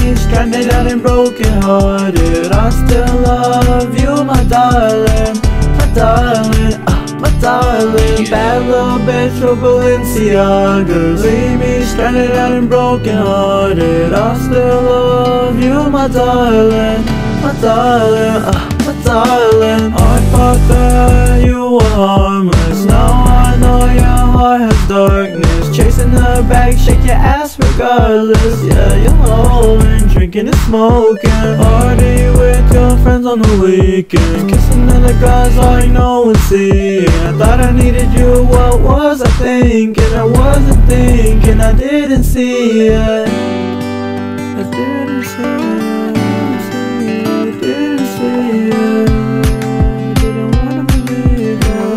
me stranded out and broken hearted. I still love you, my darling, my darling, my darling. Bad little bitch with Balenciagas. Leave me stranded out and broken hearted. I still love you, my darling, my darling, my darling. I thought that you were harmless. Now I know your heart has darkness. Chasing the bag, shake your ass regardless. Yeah, you're holding, drinking and smoking. Party with your friends on the weekend. Kissing other guys I know and see. I thought I needed you, what was I thinking? I wasn't thinking, I didn't see it. I didn't see it, I didn't see it. Didn't wanna believe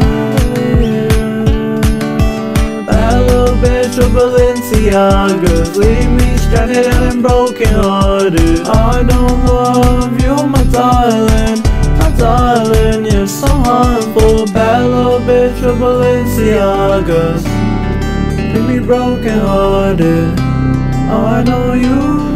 it. That little bitch with Balenciagas. Leave me stranded out and broken hearted. I don't love you, my darling, my darling. You're so harmful. Bad little bitch with Balenciagas. Leave me broken hearted. Oh, I know you